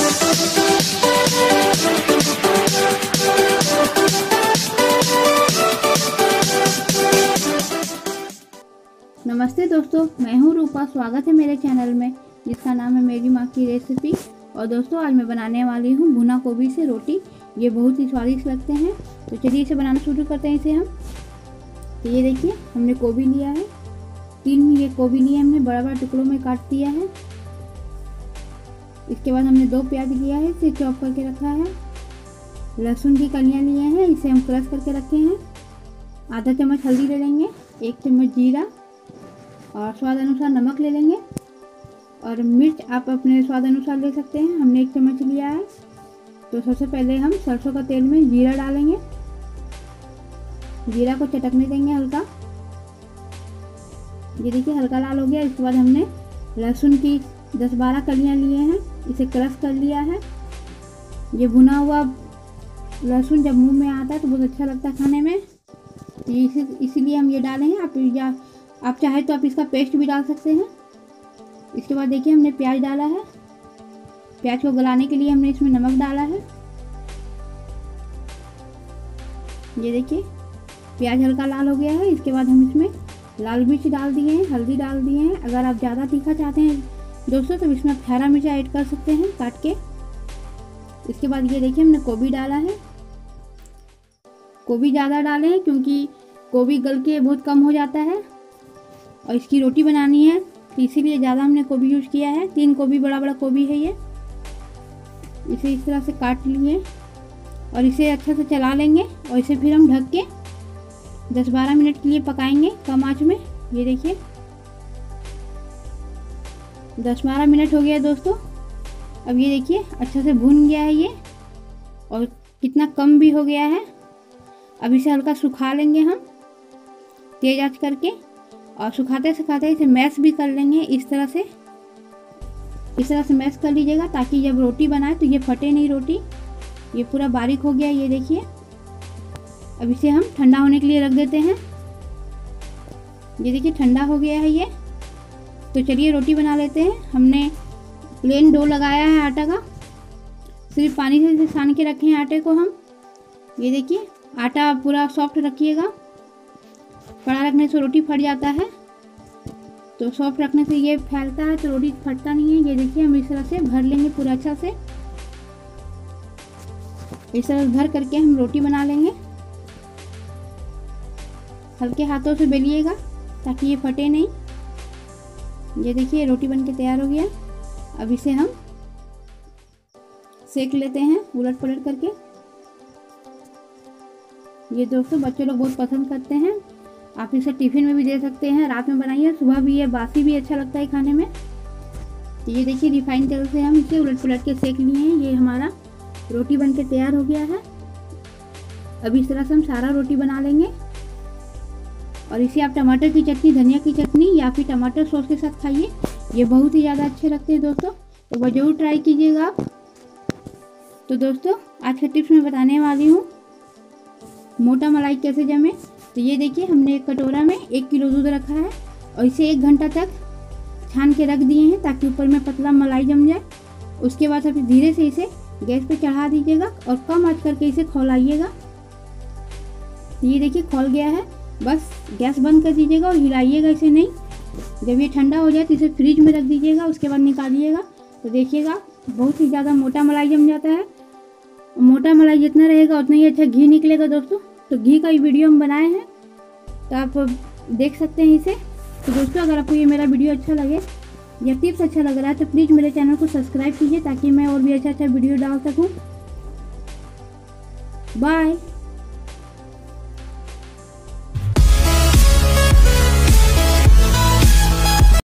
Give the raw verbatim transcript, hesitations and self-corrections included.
नमस्ते दोस्तों, मैं हूं रूपा। स्वागत है मेरे चैनल में जिसका नाम है मेरी माँ की रेसिपी। और दोस्तों, आज मैं बनाने वाली हूं भुना गोभी से रोटी। ये बहुत ही स्वादिष्ट लगते हैं। तो चलिए इसे बनाना शुरू करते हैं। इसे हम तो ये देखिए, हमने गोभी लिया है, तीन ये गोभी लिए हमने, बड़ा बड़ा टुकड़ों में काट दिया है। इसके बाद हमने दो प्याज लिया है, इसे चॉप करके रखा है। लहसुन की कलियाँ लिए हैं, इसे हम क्रश करके रखे हैं। आधा चम्मच हल्दी ले लेंगे, एक चम्मच जीरा और स्वाद अनुसार नमक ले लेंगे। और मिर्च आप अपने स्वाद अनुसार ले सकते हैं, हमने एक चम्मच लिया है। तो सबसे पहले हम सरसों का तेल में जीरा डालेंगे। जीरा को चटकने देंगे हल्का। ये देखिए हल्का लाल हो गया। इसके बाद हमने लहसुन की दस बारह कलियां लिए हैं, इसे क्रश कर लिया है। ये भुना हुआ लहसुन जब मुंह में आता है तो बहुत अच्छा लगता है खाने में, इसी इसीलिए हम ये डाले हैं। आप या आप चाहे तो आप इसका पेस्ट भी डाल सकते हैं। इसके बाद देखिए हमने प्याज डाला है। प्याज को गलाने के लिए हमने इसमें नमक डाला है। ये देखिए प्याज हल्का लाल हो गया है। इसके बाद हम इसमें लाल मिर्च डाल दिए हैं, हल्दी डाल दिए हैं। अगर आप ज़्यादा तीखा चाहते हैं दोस्तों तो इसमें हरा मिर्च ऐड कर सकते हैं काट के। इसके बाद ये देखिए हमने गोभी डाला है। गोभी ज़्यादा डालें हैं क्योंकि गोभी गल के बहुत कम हो जाता है और इसकी रोटी बनानी है, तो इसीलिए ज़्यादा हमने गोभी यूज़ किया है। तीन गोभी, बड़ा बड़ा गोभी है ये। इसे इस तरह से काट लिए और इसे अच्छे से चला लेंगे और इसे फिर हम ढक के दस बारह मिनट के लिए पकाएंगे कम आंच में। ये देखिए दस बारह मिनट हो गया दोस्तों। अब ये देखिए अच्छे से भून गया है ये और कितना कम भी हो गया है। अब इसे हल्का सुखा लेंगे हम तेज आंच करके, और सुखाते सुखाते इसे मैश भी कर लेंगे। इस तरह से इस तरह से मैश कर लीजिएगा ताकि जब रोटी बनाए तो ये फटे नहीं रोटी। ये पूरा बारीक हो गया, ये देखिए। अब इसे हम ठंडा होने के लिए रख देते हैं। ये देखिए ठंडा हो गया है ये। तो चलिए रोटी बना लेते हैं। हमने प्लेन डो लगाया है आटा का, सिर्फ पानी से सान के रखे हैं आटे को हम। ये देखिए आटा पूरा सॉफ्ट रखिएगा, बड़ा रखने से रोटी फट जाता है। तो सॉफ्ट रखने से ये फैलता है तो रोटी फटता नहीं है। ये देखिए हम इस तरह से भर लेंगे पूरा अच्छा से। इस तरह भर करके हम रोटी बना लेंगे। हल्के हाथों से बेलिएगा ताकि ये फटे नहीं। ये देखिए रोटी बनके तैयार हो गया। अब इसे हम सेक लेते हैं उलट पलट करके। ये दोस्तों बच्चे लोग बहुत पसंद करते हैं। आप इसे टिफिन में भी दे सकते हैं, रात में बनाइए, सुबह भी ये बासी भी अच्छा लगता है खाने में। तो ये देखिए रिफाइंड तेल से हम इसे उलट पलट के सेक लिए हैं। ये हमारा रोटी बनके तैयार हो गया है। अब इस तरह से हम सारा रोटी बना लेंगे और इसे आप टमाटर की चटनी, धनिया की चटनी या फिर टमाटर सॉस के साथ खाइए। ये बहुत ही ज़्यादा अच्छे लगते हैं दोस्तों, तो वह जरूर ट्राई कीजिएगा आप। तो दोस्तों आज का टिप्स मैं बताने वाली हूँ मोटा मलाई कैसे जमे। तो ये देखिए हमने एक कटोरा में एक किलो दूध रखा है और इसे एक घंटा तक छान के रख दिए हैं ताकि ऊपर में पतला मलाई जम जाए। उसके बाद आप धीरे से इसे गैस पे चढ़ा दीजिएगा और कम आंच करके इसे खौलाइएगा। ये देखिए खौल गया है, बस गैस बंद कर दीजिएगा और हिलाइएगा इसे नहीं। जब ये ठंडा हो जाए तो इसे फ्रिज में रख दीजिएगा, उसके बाद निकालिएगा। तो देखिएगा बहुत ही ज़्यादा मोटा मलाई जम जाता है। मोटा मलाई जितना रहेगा उतना ही अच्छा घी निकलेगा दोस्तों। तो घी का ही वीडियो हम बनाए हैं, तो आप देख सकते हैं इसे। तो दोस्तों अगर आपको ये मेरा वीडियो अच्छा लगे या टिप्स अच्छा लग रहा है तो प्लीज़ मेरे चैनल को सब्सक्राइब कीजिए ताकि मैं और भी अच्छा अच्छा वीडियो डाल सकूं। बाय।